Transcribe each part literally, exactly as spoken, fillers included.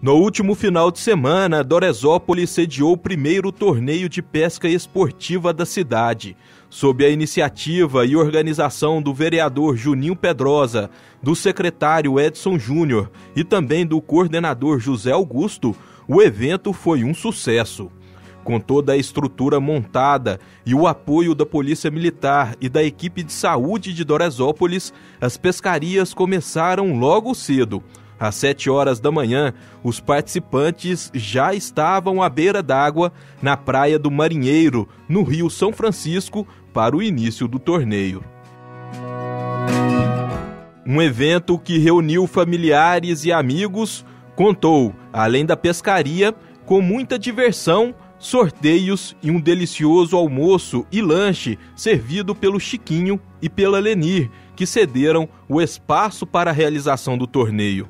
No último final de semana, Doresópolis sediou o primeiro torneio de pesca esportiva da cidade. Sob a iniciativa e organização do vereador Juninho Pedrosa, do secretário Edson Júnior e também do coordenador José Augusto, o evento foi um sucesso. Com toda a estrutura montada e o apoio da Polícia Militar e da equipe de saúde de Doresópolis, as pescarias começaram logo cedo. Às sete horas da manhã, os participantes já estavam à beira d'água, na Praia do Marinheiro, no Rio São Francisco, para o início do torneio. Um evento que reuniu familiares e amigos, contou, além da pescaria, com muita diversão, sorteios e um delicioso almoço e lanche servido pelo Chiquinho e pela Lenir, que cederam o espaço para a realização do torneio.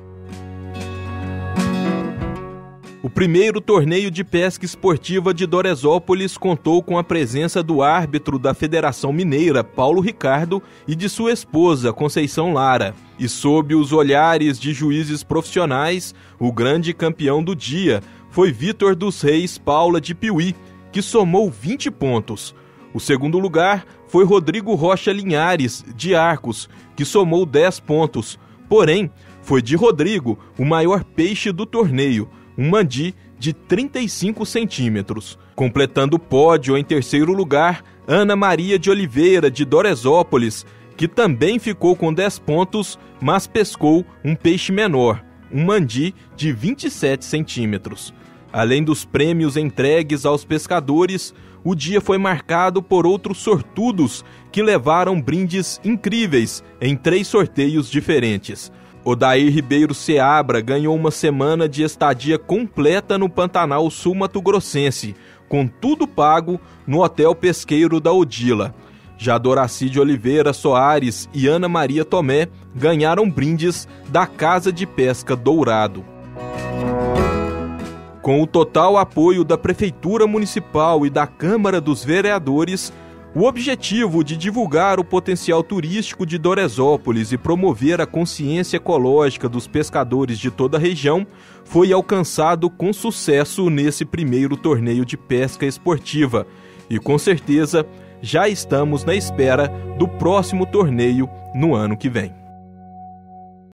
O primeiro torneio de pesca esportiva de Doresópolis contou com a presença do árbitro da Federação Mineira, Paulo Ricardo, e de sua esposa, Conceição Lara. E sob os olhares de juízes profissionais, o grande campeão do dia foi Vitor dos Reis Paula de Piuí, que somou vinte pontos. O segundo lugar foi Rodrigo Rocha Linhares, de Arcos, que somou dez pontos. Porém, foi de Rodrigo o maior peixe do torneio, um mandi de trinta e cinco centímetros. Completando o pódio em terceiro lugar, Ana Maria de Oliveira, de Doresópolis, que também ficou com dez pontos, mas pescou um peixe menor, um mandi de vinte e sete centímetros. Além dos prêmios entregues aos pescadores, o dia foi marcado por outros sortudos que levaram brindes incríveis em três sorteios diferentes. Odair Ribeiro Seabra ganhou uma semana de estadia completa no Pantanal Sul-Mato-Grossense, com tudo pago no Hotel Pesqueiro da Odila. Já Doraci de Oliveira Soares e Ana Maria Tomé ganharam brindes da Casa de Pesca Dourado. Com o total apoio da Prefeitura Municipal e da Câmara dos Vereadores, o objetivo de divulgar o potencial turístico de Doresópolis e promover a consciência ecológica dos pescadores de toda a região foi alcançado com sucesso nesse primeiro torneio de pesca esportiva. E com certeza já estamos na espera do próximo torneio no ano que vem.